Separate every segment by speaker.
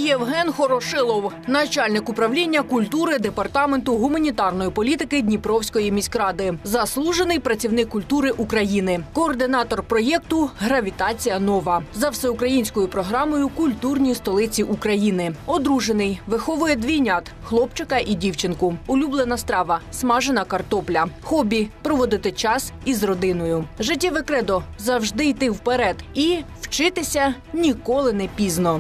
Speaker 1: Євген Хорошилов, начальник управління культури Департаменту гуманітарної політики Дніпровської міськради, заслужений працівник культури України, координатор проєкту «Гравітація нова» за всеукраїнською програмою «Культурні столиці України». Одружений, виховує двійнят – хлопчика і дівчинку. Улюблена страва – смажена картопля. Хобі – проводити час із родиною. Життєве кредо – завжди йти вперед і вчитися ніколи не пізно.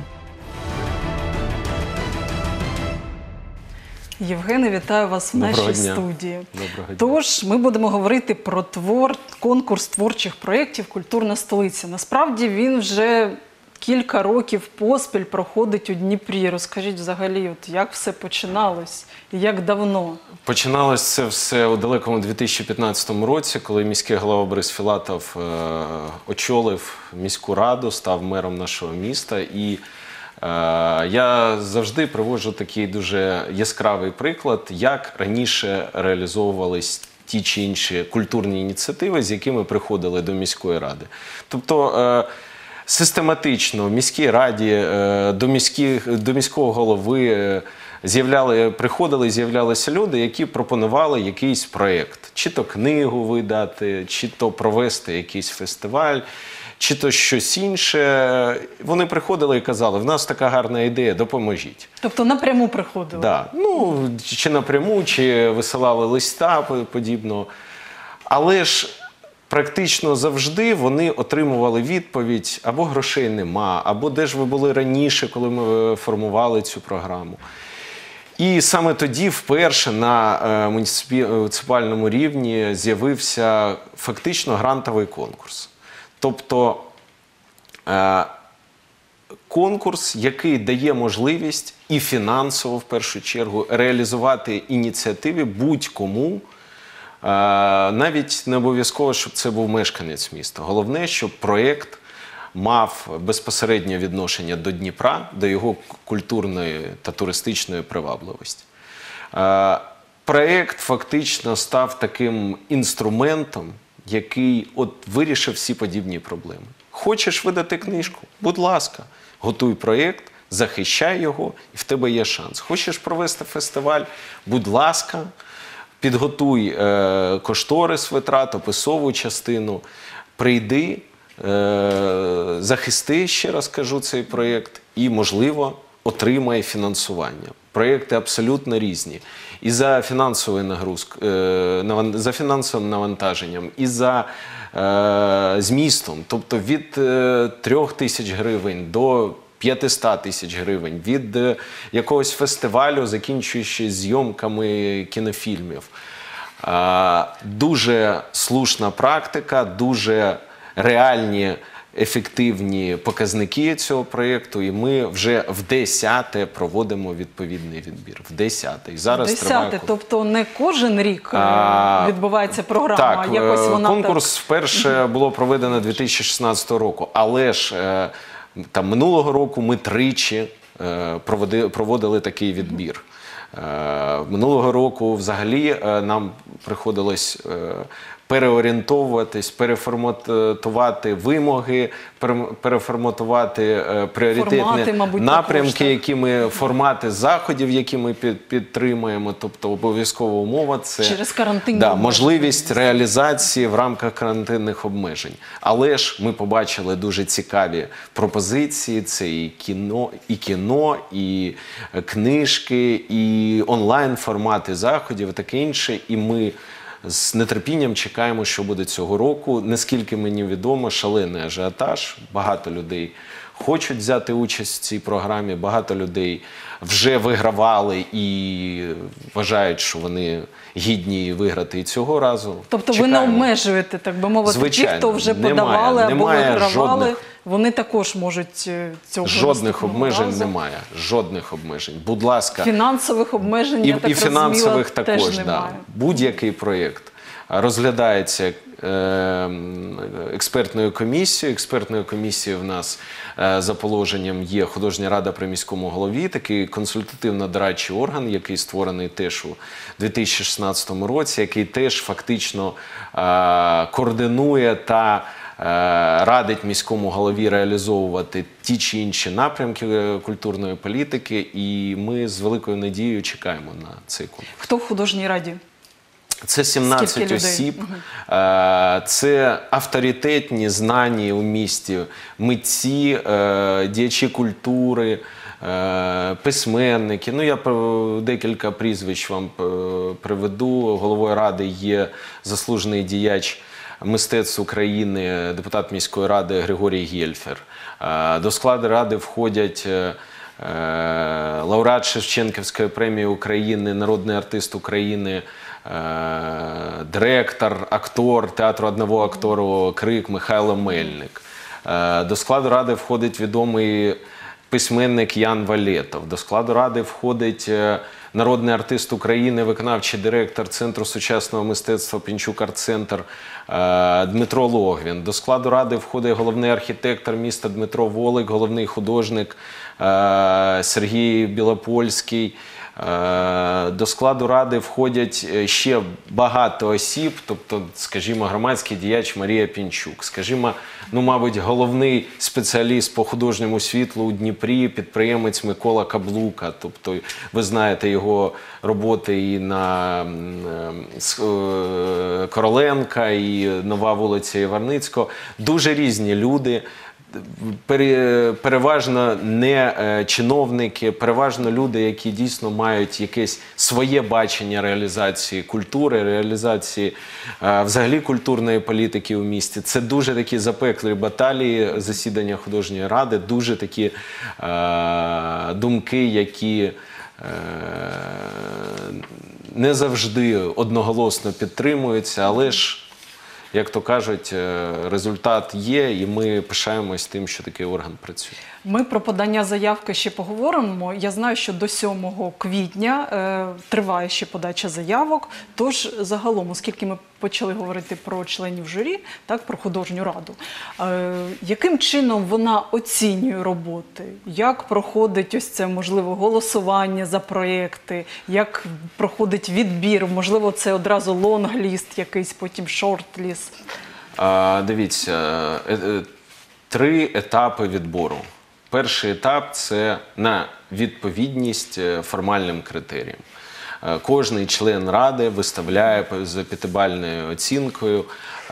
Speaker 2: Євгене, вітаю вас в нашій студії. Тож, ми будемо говорити про конкурс творчих проєктів «Культурна столиця». Насправді, він вже кілька років поспіль проходить у Дніпрі. Розкажіть взагалі, як все починалось і як давно?
Speaker 3: Починалось це все у далекому 2015 році, коли міський голова Борис Філатов очолив міську раду, став мером нашого міста. І я завжди приводжу такий дуже яскравий приклад, як раніше реалізовувались ті чи інші культурні ініціативи, з якими приходили до міської ради. Тобто систематично в міській раді до міського голови приходили і з'являлися люди, які пропонували якийсь проєкт. Чи то книгу видати, чи то провести якийсь фестиваль, чи то щось інше. Вони приходили і казали, в нас така гарна ідея, допоможіть.
Speaker 2: Тобто напряму приходили?
Speaker 3: Так. Ну, чи напряму, чи висилали листа подібного. Але ж практично завжди вони отримували відповідь, або грошей нема, або де ж ви були раніше, коли ми формували цю програму. І саме тоді вперше на муніципальному рівні з'явився фактично грантовий конкурс. Тобто конкурс, який дає можливість і фінансово, в першу чергу, реалізувати ініціативи будь-кому, навіть не обов'язково, щоб це був мешканець міста. Головне, щоб проєкт мав безпосереднє відношення до Дніпра, до його культурної та туристичної привабливості. Проєкт фактично став таким інструментом, який вирішив всі подібні проблеми. Хочеш видати книжку? Будь ласка, готуй проєкт, захищай його, і в тебе є шанс. Хочеш провести фестиваль? Будь ласка, підготуй кошторис витрат, описову частину, прийди, захисти, ще раз кажу, цей проєкт і, можливо, отримай фінансування. Проєкти абсолютно різні. І за фінансовим навантаженням, і за змістом. Тобто від 3 тисяч гривень до 500 тисяч гривень, від якогось фестивалю, закінчуючи зйомками кінофільмів. Дуже слушна практика, дуже реальні, ефективні показники цього проєкту, і ми вже в 10-те проводимо відповідний відбір. В 10-те. І зараз триває...
Speaker 2: Тобто не кожен рік відбувається програма,
Speaker 3: так,
Speaker 2: а якось вона
Speaker 3: конкурс вперше було проведено 2016 року, але ж минулого року ми тричі проводили такий відбір. Минулого року взагалі нам приходилось переорієнтовуватись, переформатувати вимоги, переформатувати пріоритетні напрямки, формати заходів, які ми підтримуємо. Тобто обов'язкова умова – це можливість реалізації в рамках карантинних обмежень. Але ж ми побачили дуже цікаві пропозиції. Це і кіно, і книжки, і онлайн-формати заходів, і таке інше. І ми з нетерпінням чекаємо, що буде цього року. Наскільки мені відомо, шалений ажіотаж. Багато людей хочуть взяти участь в цій програмі, багато людей вже вигравали і вважають, що вони гідні виграти і цього разу.
Speaker 2: Тобто ви не обмежуєте, так би мовити, ті, хто вже подавали або вигравали, вони також можуть цього
Speaker 3: жодних обмежень немає. Жодних обмежень. Будь ласка.
Speaker 2: Фінансових обмежень, я так розуміла,
Speaker 3: фінансових
Speaker 2: також
Speaker 3: немає. Да. Будь-який проєкт розглядається експертною комісією. Експертною комісією в нас за положенням є художня рада при міському голові, такий консультативно-дорадчий орган, який створений теж у 2016 році, який теж фактично координує та радить міському голові реалізовувати ті чи інші напрямки культурної політики, і ми з великою надією чекаємо на цей конкурс.
Speaker 2: Хто в художній раді?
Speaker 3: Це 17 осіб, це авторитетні, знані у місті митці, діячі культури, письменники. Ну, я декілька прізвищ вам приведу. Головою ради є заслужений діяч мистецтв України, депутат міської ради Григорій Гєльфер. До складу ради входять лауреат Шевченківської премії України, народний артист України, директор, актор театру одного актору «Крик» Михайло Мельник. До складу ради входить відомий письменник Ян Валєтов. До складу ради входить народний артист України, виконавчий директор Центру сучасного мистецтва «Пінчук-арт-центр» Дмитро Логвін. До складу ради входить головний архітектор міста Дмитро Волик, головний художник Сергій Білопольський. До складу ради входять ще багато осіб, тобто, скажімо, громадський діяч Марія Пінчук, скажімо, ну, мабуть, головний спеціаліст по художньому світлу у Дніпрі, підприємець Микола Каблука, тобто ви знаєте його роботи і на Короленка, і Нова вулиця Іварницького. Дуже різні люди. Переважно не чиновники, переважно люди, які дійсно мають якесь своє бачення реалізації культури, реалізації взагалі культурної політики у місті. Це дуже такі запеклі баталії засідання художньої ради, дуже такі думки, які не завжди одноголосно підтримуються, але ж, як то кажуть, результат є, і ми пишаємось тим, що такий орган працює.
Speaker 2: Ми про подання заявки ще поговоримо. Я знаю, що до 7 квітня триває ще подача заявок. Тож, загалом, оскільки ми почали говорити про членів журі, так, про художню раду, яким чином вона оцінює роботи? Як проходить ось це, можливо, голосування за проєкти? Як проходить відбір? Можливо, це одразу лонгліст якийсь, потім шортліст?
Speaker 3: Дивіться, 3 етапи відбору. Перший етап – це на відповідність формальним критеріям. Кожний член ради виставляє за 5-бальною оцінкою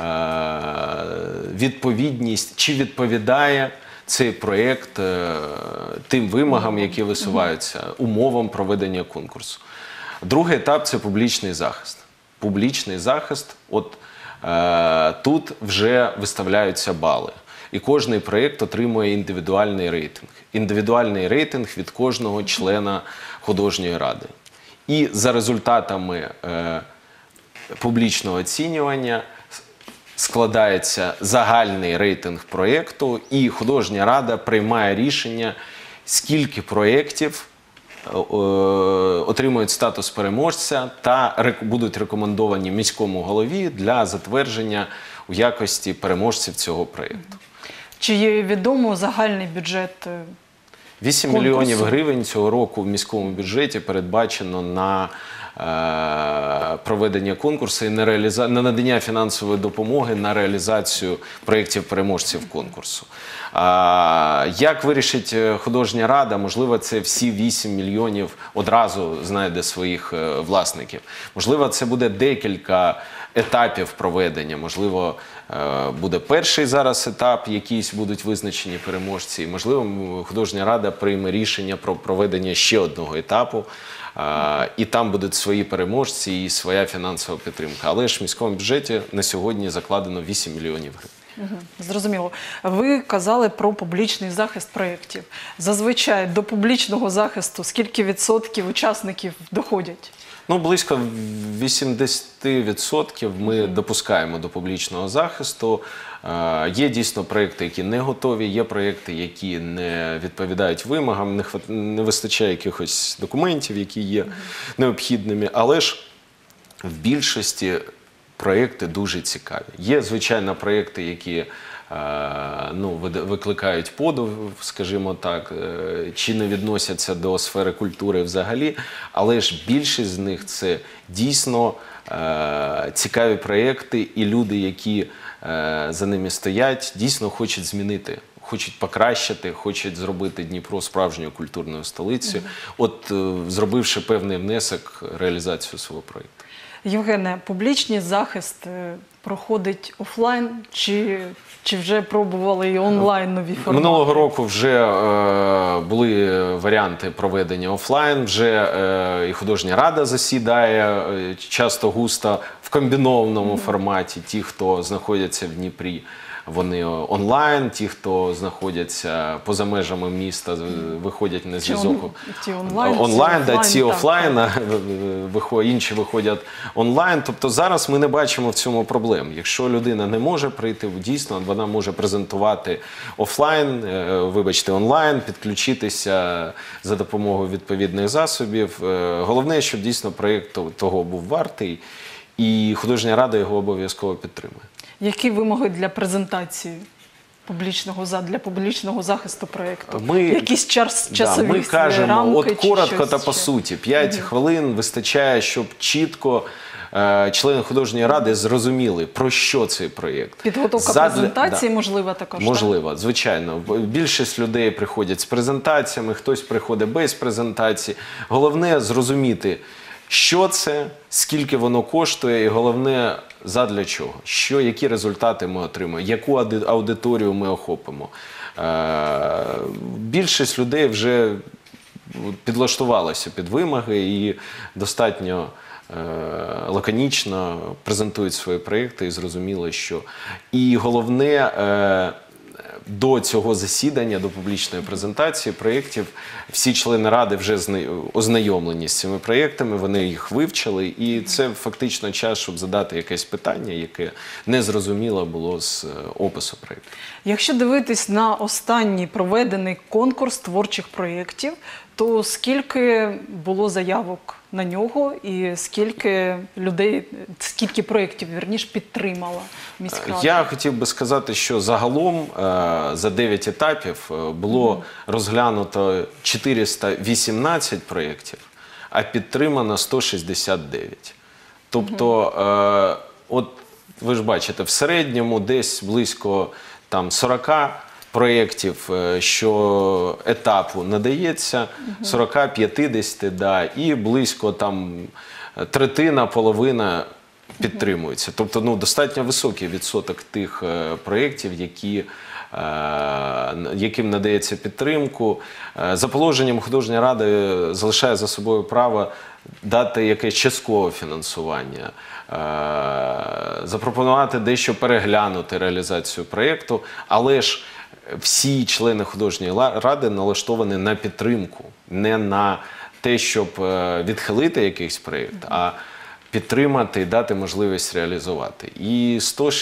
Speaker 3: відповідність, чи відповідає цей проєкт тим вимогам, які висуваються, умовам проведення конкурсу. Другий етап – це публічний захист. Публічний захист, от тут вже виставляються бали. І кожний проєкт отримує індивідуальний рейтинг. Індивідуальний рейтинг від кожного члена художньої ради. І за результатами публічного оцінювання складається загальний рейтинг проєкту, і художня рада приймає рішення, скільки проєктів отримують статус переможця та будуть рекомендовані міському голові для затвердження у якості переможців цього проєкту.
Speaker 2: Чи є відомо загальний бюджет
Speaker 3: 8 мільйонів гривень цього року в міському бюджеті передбачено на проведення конкурсу і на надання фінансової допомоги на реалізацію проєктів переможців конкурсу. Як вирішить художня рада? Можливо, це всі 8 мільйонів одразу знайде своїх власників. Можливо, це буде декілька етапів проведення. Можливо, буде перший зараз етап, якісь будуть визначені переможці. Можливо, художня рада прийме рішення про проведення ще одного етапу. І там будуть свої переможці і своя фінансова підтримка. Але ж в міському бюджеті на сьогодні закладено 8 мільйонів гривень.
Speaker 2: Зрозуміло. Ви казали про публічний захист проєктів. Зазвичай до публічного захисту скільки відсотків учасників доходять?
Speaker 3: Ну, близько 80% ми допускаємо до публічного захисту. Є дійсно проєкти, які не готові, є проєкти, які не відповідають вимогам, не вистачає якихось документів, які є необхідними. Але ж в більшості проєкти дуже цікаві. Є, звичайно, проєкти, які викликають подив, скажімо так, чи не відносяться до сфери культури взагалі, але ж більшість з них – це дійсно цікаві проєкти, і люди, які за ними стоять, дійсно хочуть змінити. Хочуть покращити, хочуть зробити Дніпро справжньою культурною столицею, зробивши певний внесок в реалізацію свого проєкту.
Speaker 2: Євгене, публічний захист проходить офлайн, чи вже пробували і онлайн нові формати?
Speaker 3: Минулого року вже були варіанти проведення офлайн, вже і художня рада засідає часто густо в комбінованому форматі. Ті, хто знаходяться в Дніпрі, вони онлайн, ті, хто знаходяться поза межами міста, виходять на зв'язок онлайн, ті офлайн, інші виходять онлайн. Тобто зараз ми не бачимо в цьому проблем. Якщо людина не може прийти, дійсно, вона може презентувати онлайн, підключитися за допомогою відповідних засобів. Головне, щоб дійсно проєкт того був вартий, і художня рада його обов'язково підтримує.
Speaker 2: Які вимоги для презентації для публічного захисту проєкту? Якісь часові
Speaker 3: ми кажемо,
Speaker 2: рамки?
Speaker 3: Коротко та по суті, 5 хвилин вистачає, щоб чітко члени художньої ради зрозуміли, про що цей проєкт.
Speaker 2: Підготовка презентації можлива також?
Speaker 3: Можливо, звичайно. Більшість людей приходять з презентаціями, хтось приходить без презентації. Головне зрозуміти, що це, скільки воно коштує, і головне, задля чого, які результати ми отримаємо, яку аудиторію ми охопимо. Більшість людей вже підлаштувалася під вимоги і достатньо лаконічно презентують свої проєкти і зрозуміло, що. І головне, до цього засідання, до публічної презентації проєктів, всі члени ради вже ознайомлені з цими проєктами, вони їх вивчили, і це фактично час, щоб задати якесь питання, яке незрозуміло було з опису проєкту.
Speaker 2: Якщо дивитись на останній проведений конкурс творчих проєктів, то скільки було заявок на нього і скільки проєктів, вірніше, підтримала міськрада?
Speaker 3: Я хотів би сказати, що загалом за 9 етапів було розглянуто 418 проєктів, а підтримано 169. Тобто, ви ж бачите, в середньому десь близько 40 проєктів, що етапу надається, 40-50, і близько третина, половина підтримується. Тобто достатньо високий відсоток тих проєктів, яким надається підтримку. За положенням художня рада залишає за собою право дати якесь часткове фінансування, запропонувати дещо переглянути реалізацію проєкту, але ж всі члени художньої ради налаштовані на підтримку, не на те, щоб відхилити якийсь проєкт, а підтримати і дати можливість реалізувати. І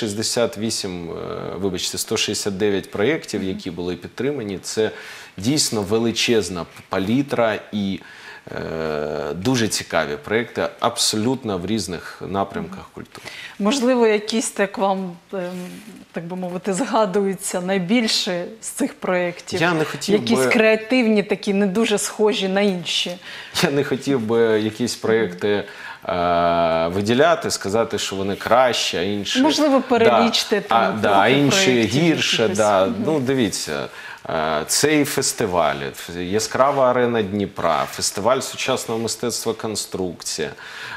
Speaker 3: 169 проєктів, які були підтримані, це дійсно величезна палітра і дуже цікаві проєкти, абсолютно в різних напрямках культури.
Speaker 2: Можливо, якісь вам, так би мовити, згадуються найбільше з цих проєктів? Якісь креативні, такі не дуже схожі на інші?
Speaker 3: Я не хотів би якісь проєкти виділяти, сказати, що вони кращі, а інші...
Speaker 2: Можливо, перелічте
Speaker 3: а інші гірше. Дивіться, цей фестиваль, Яскрава арена Дніпра, фестиваль сучасного мистецтва «Конструкція»,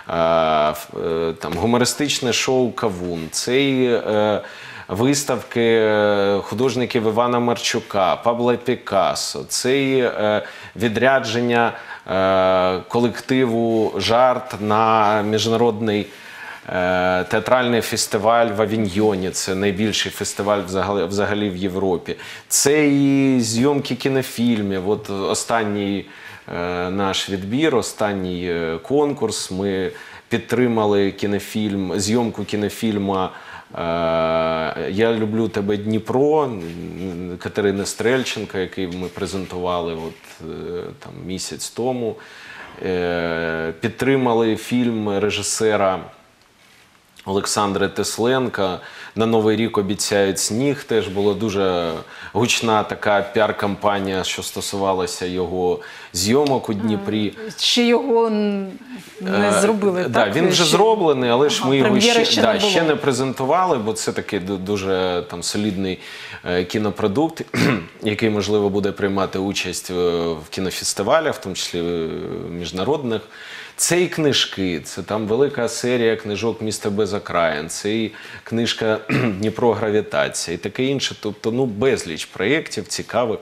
Speaker 3: гумористичне шоу «Кавун», цей виставки художників Івана Марчука, Пабло Пікассо, цей відрядження колективу «Жарт» на міжнародний театральний фестиваль в Авіньйоні, це найбільший фестиваль взагалі в Європі. Це і зйомки кінофільмів. Останній наш відбір, останній конкурс. Ми підтримали зйомку кінофільму «Я люблю тебе, Дніпро» Катерини Стрельченко, який ми презентували місяць тому. Підтримали фільм режисера Олександри Тесленка. На Новий рік обіцяють сніг. Теж була дуже гучна така піар-кампанія, що стосувалася його зйомок у Дніпрі.
Speaker 2: Ще його не зробили, так?
Speaker 3: Так, він вже зроблений, але ж ми його ще не презентували, бо це такий дуже солідний кінопродукт, який, можливо, буде приймати участь в кінофестивалях, в тому числі міжнародних. Це і книжки, це там велика серія книжок «Місто без окраїн», це і книжка «Дніпро. Гравітація» і таке інше. Тобто, безліч проєктів цікавих.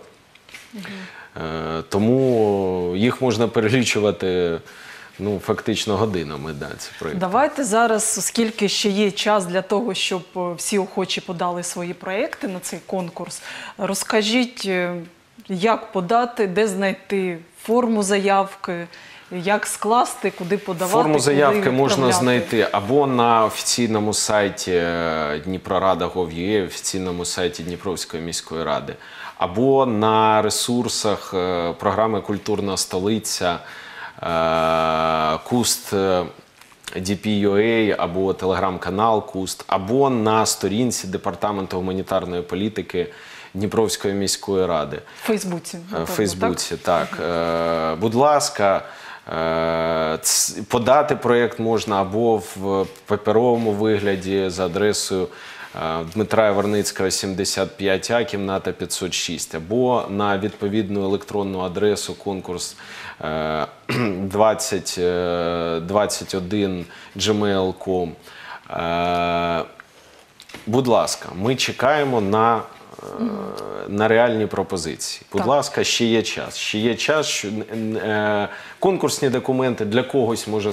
Speaker 3: Тому їх можна перелічувати фактично годинами, ці проєкти.
Speaker 2: Давайте зараз, оскільки ще є час для того, щоб всі охочі подали свої проєкти на цей конкурс, розкажіть, як подати, де знайти форму заявки, як скласти, куди подавати,
Speaker 3: форму заявки можна знайти або на офіційному сайті Дніпрорада.gov.ua, офіційному сайті Дніпровської міської ради, або на ресурсах програми «Культурна столиця», Куст DP.UA або телеграм-канал Куст, або на сторінці Департаменту гуманітарної політики Дніпровської міської ради.
Speaker 2: В Фейсбуці.
Speaker 3: В Фейсбуці, так. Будь ласка, подати проєкт можна або в паперовому вигляді за адресою Дмитра Яворницького, 75А, кімната 506, або на відповідну електронну адресу конкурс 2021 gmail.com. Будь ласка, ми чекаємо на реальні пропозиції. Будь ласка, ще є час. Ще є час, що конкурсні документи для когось, може,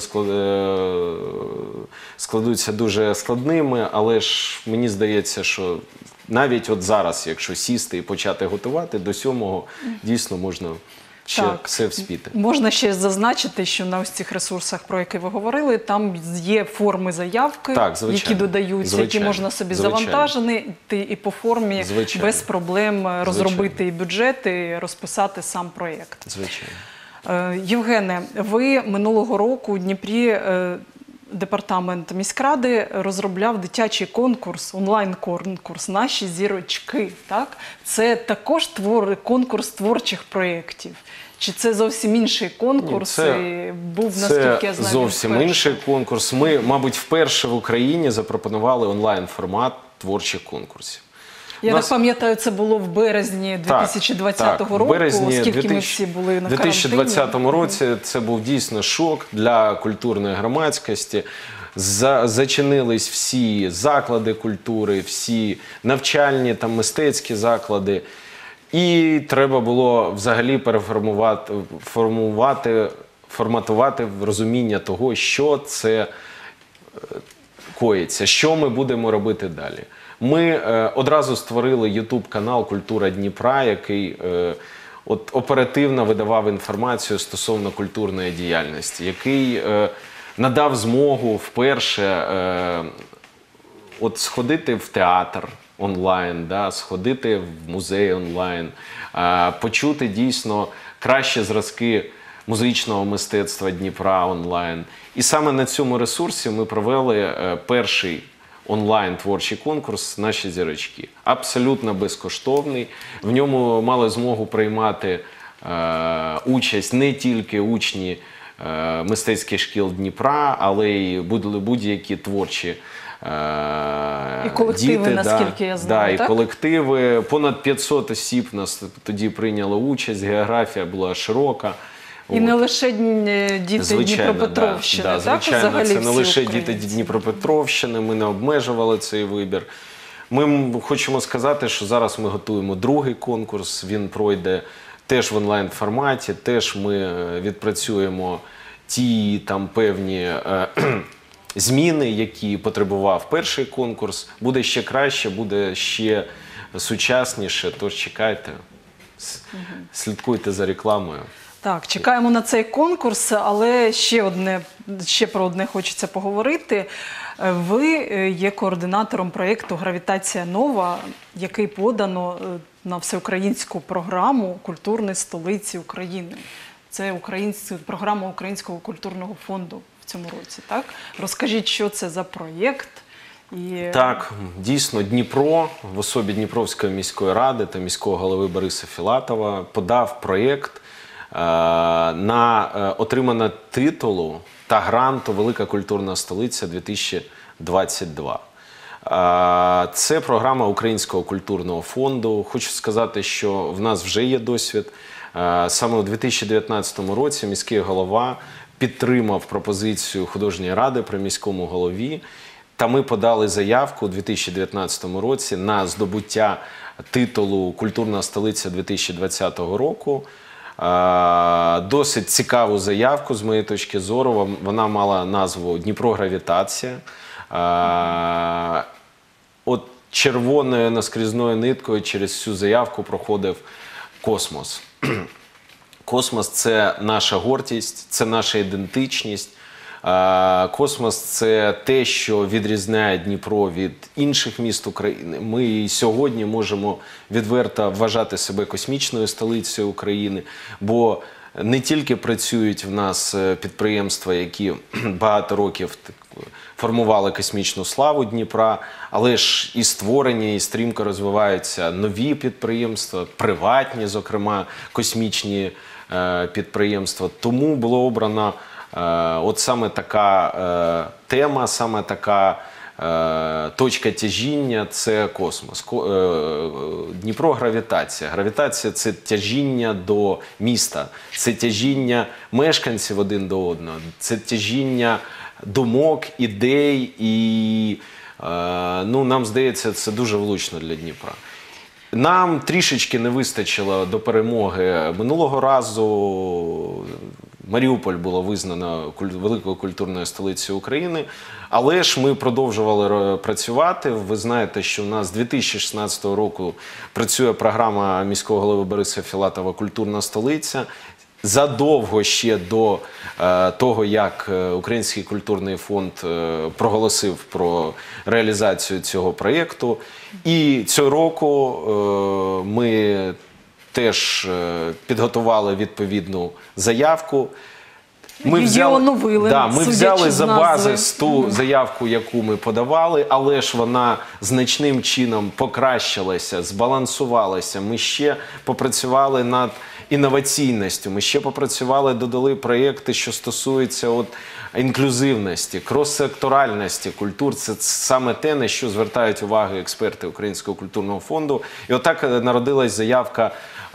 Speaker 3: складуться дуже складними, але ж мені здається, що навіть от зараз, якщо сісти і почати готувати, до 7-го дійсно можна ще все вспіти.
Speaker 2: Можна ще зазначити, що на ось цих ресурсах, про які ви говорили, там є форми заявки, які додаються, які можна собі завантажити і по формі без проблем розробити і бюджет, і розписати сам проєкт.
Speaker 3: Звичайно.
Speaker 2: Євгене, ви минулого року у Дніпрі департамент міськради розробляв дитячий конкурс, онлайн-конкурс «Наші зірочки». Так? Це також конкурс творчих проєктів. Чи це зовсім інший конкурс? Був, наскільки я знаю,
Speaker 3: це зовсім інший конкурс. Ми, мабуть, вперше в Україні запропонували онлайн-формат творчих конкурсів.
Speaker 2: Я так пам'ятаю, це було в березні 2020 року, оскільки ми всі були на карантині.
Speaker 3: У 2020 році це був дійсно шок для культурної громадськості. Зачинились всі заклади культури, всі навчальні, мистецькі заклади. І треба було взагалі форматувати в розуміння того, що це коїться, що ми будемо робити далі. Ми одразу створили YouTube-канал «Культура Дніпра», який оперативно видавав інформацію стосовно культурної діяльності, який надав змогу вперше сходити в театр онлайн, сходити в музей онлайн, почути дійсно кращі зразки музичного мистецтва Дніпра онлайн. І саме на цьому ресурсі ми провели перший онлайн-творчий конкурс «Наші зірочки». Абсолютно безкоштовний. В ньому мали змогу приймати участь не тільки учні мистецьких шкіл Дніпра, але й будь-які творчі
Speaker 2: і колективи,
Speaker 3: діти,
Speaker 2: наскільки я знаю,
Speaker 3: і колективи. Понад 500 осіб нас тоді прийняло участь, географія була широка.
Speaker 2: І не лише діти Дніпропетровщини, так?
Speaker 3: Звичайно, це не лише діти Дніпропетровщини, ми не обмежували цей вибір. Ми хочемо сказати, що зараз ми готуємо другий конкурс, він пройде теж в онлайн-форматі, теж ми відпрацюємо ті певні зміни, які потребував перший конкурс. Буде ще краще, буде ще сучасніше, тож чекайте, слідкуйте за рекламою.
Speaker 2: Так, чекаємо на цей конкурс, але ще про одне хочеться поговорити. Ви є координатором проєкту «Гравітація Нова», який подано на всеукраїнську програму «Культурної столиці України». Це програма Українського культурного фонду цьому році, так? Розкажіть, що це за проєкт?
Speaker 3: Так, дійсно, Дніпро в особі Дніпровської міської ради та міського голови Бориса Філатова подав проєкт на отримання титулу та гранту «Велика культурна столиця 2022». Це програма Українського культурного фонду. Хочу сказати, що в нас вже є досвід. Саме у 2019 році міський голова підтримав пропозицію художньої ради при міському голові. Та ми подали заявку у 2019 році на здобуття титулу «Культурна столиця 2020 року». Досить цікаву заявку, з моєї точки зору. Вона мала назву «Дніпро-гравітація». От червоною наскрізною ниткою через цю заявку проходив космос. Космос – це наша гордість, це наша ідентичність. Космос – це те, що відрізняє Дніпро від інших міст України. Ми і сьогодні можемо відверто вважати себе космічною столицею України, бо не тільки працюють в нас підприємства, які багато років формували космічну славу Дніпра, але ж і створені, і стрімко розвиваються нові підприємства, приватні, зокрема, космічні підприємства. Тому було обрано от саме така тема, саме така точка тяжіння – це космос. Дніпро – гравітація. Гравітація – це тяжіння до міста, це тяжіння мешканців один до одного, це тяжіння думок, ідей і, нам здається, це дуже влучно для Дніпра. Нам трішечки не вистачило до перемоги. Минулого разу Маріуполь було визнано великою культурною столицею України, але ж ми продовжували працювати. Ви знаєте, що у нас з 2016 року працює програма міського голови Бориса Філатова «Культурна столиця». Задовго ще до того, як Український культурний фонд проголосив про реалізацію цього проєкту. І цього року ми теж підготували відповідну заявку. Ми взяли за базис ту заявку, яку ми подавали, але ж вона значним чином покращилася, збалансувалася. Ми ще попрацювали над інноваційністю, ми ще попрацювали, додали проєкти, що стосуються інклюзивності, крос-секторальності культур. Це саме те, на що звертають увагу експерти Українського культурного фонду. І отак народилась заявка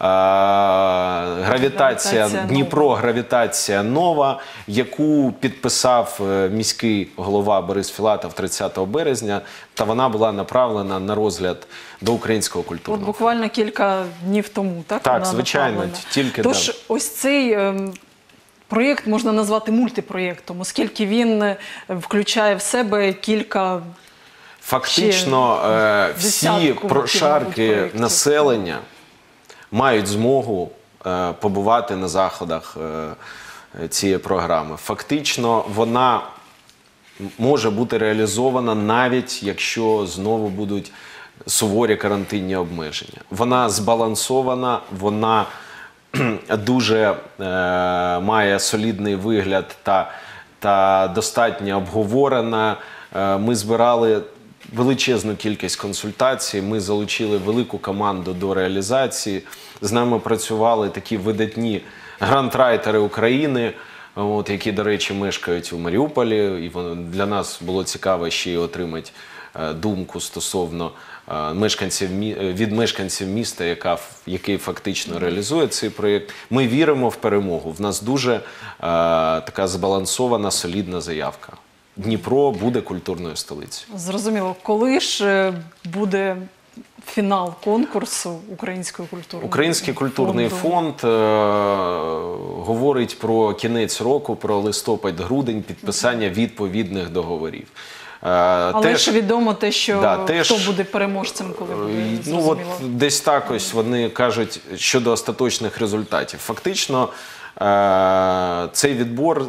Speaker 3: «Гравітація Дніпро, гравітація нова», яку підписав міський голова Борис Філатов 30 березня, та вона була направлена на розгляд до Українського культурного фонду.
Speaker 2: От буквально кілька днів тому, так?
Speaker 3: Так, звичайно, тільки.
Speaker 2: Тож ось цей проєкт можна назвати мультипроєктом, оскільки він включає в себе кілька...
Speaker 3: Фактично всі прошарки населення мають змогу побувати на заходах цієї програми. Фактично вона може бути реалізована навіть якщо знову будуть суворі карантинні обмеження. Вона збалансована, вона дуже має солідний вигляд та достатньо обговорена. Ми збирали величезну кількість консультацій, ми залучили велику команду до реалізації. З нами працювали такі видатні грантрайтери України, які, до речі, мешкають у Маріуполі. І для нас було цікаво ще й отримати думку стосовно від мешканців міста, який фактично реалізує цей проєкт. Ми віримо в перемогу. В нас дуже така збалансована, солідна заявка. Дніпро буде культурною столицею.
Speaker 2: Зрозуміло. Коли ж буде фінал конкурсу Українського культурного фонду?
Speaker 3: Український культурний фонд говорить про кінець року, про листопад-грудень, підписання відповідних договорів.
Speaker 2: Але ж відомо те, що хто буде переможцем, коли буде зрозуміло.
Speaker 3: Десь так ось вони кажуть щодо остаточних результатів. Фактично цей відбор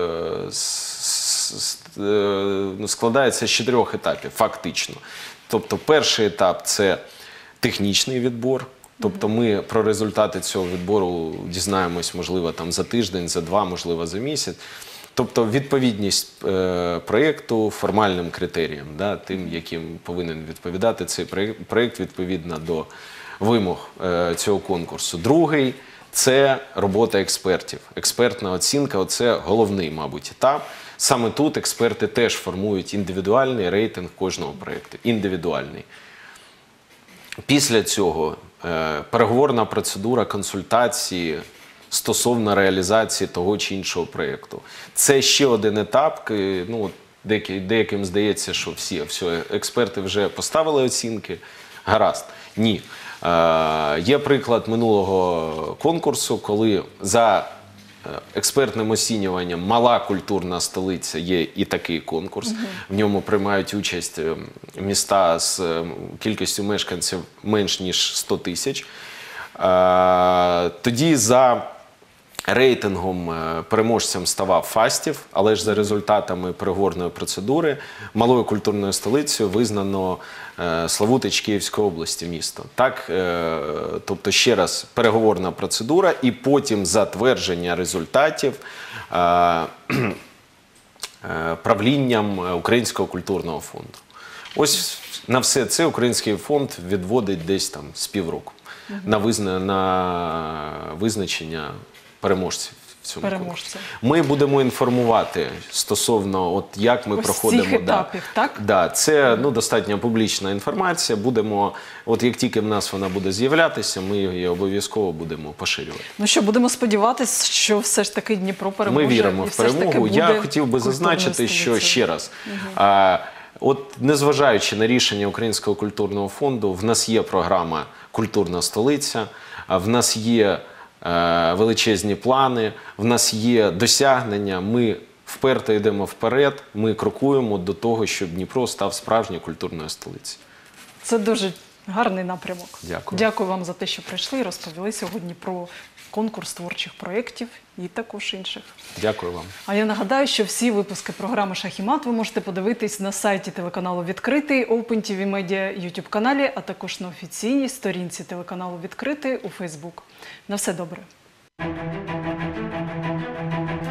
Speaker 3: складається з 4 етапів, фактично. Тобто перший етап – це технічний відбор. Тобто ми про результати цього відбору дізнаємось, можливо, там за тиждень, за 2, можливо, за місяць. Тобто відповідність проєкту формальним критеріям, да, тим, яким повинен відповідати цей проєкт відповідно до вимог цього конкурсу. Другий – це робота експертів. Експертна оцінка – це головний, мабуть, етап. Саме тут експерти теж формують індивідуальний рейтинг кожного проєкту. Індивідуальний. Після цього переговорна процедура, консультації стосовно реалізації того чи іншого проєкту. Це ще один етап, ну, деяким здається, що все, експерти вже поставили оцінки, гаразд. Ні. Є приклад минулого конкурсу, коли за експертним оцінюванням «Мала культурна столиця» є і такий конкурс. В ньому приймають участь міста з кількістю мешканців менш ніж 100 тисяч. Тоді за рейтингом переможцем ставав Фастів, але ж за результатами переговорної процедури малою культурною столицею визнано Славутич Київської області місто. Так, тобто ще раз переговорна процедура і потім затвердження результатів правлінням Українського культурного фонду. Ось на все це Український фонд відводить десь там з півроку на визначення переможців в цьому конкурсі. Ми будемо інформувати стосовно, от як ми проходимо.
Speaker 2: Цих етапів, так?
Speaker 3: Да, це достатньо публічна інформація. Будемо, от як тільки в нас вона буде з'являтися, ми її обов'язково будемо поширювати.
Speaker 2: Ну що, будемо сподіватися, що все ж таки Дніпро переможе.
Speaker 3: Ми віримо в перемогу. Я хотів би зазначити, що ще раз, от незважаючи на рішення Українського культурного фонду, в нас є програма «Культурна столиця», в нас є величезні плани, в нас є досягнення, ми вперто йдемо вперед, ми крокуємо до того, щоб Дніпро став справжньою культурною столицею.
Speaker 2: Це дуже гарний напрямок.
Speaker 3: Дякую.
Speaker 2: Дякую вам за те, що прийшли і розповіли сьогодні про конкурс творчих проєктів і також інших.
Speaker 3: Дякую вам.
Speaker 2: А я нагадаю, що всі випуски програми «Шах і мат» ви можете подивитись на сайті телеканалу «Відкритий», OpenTV Media, YouTube-каналі, а також на офіційній сторінці телеканалу «Відкритий» у Facebook. На все добре.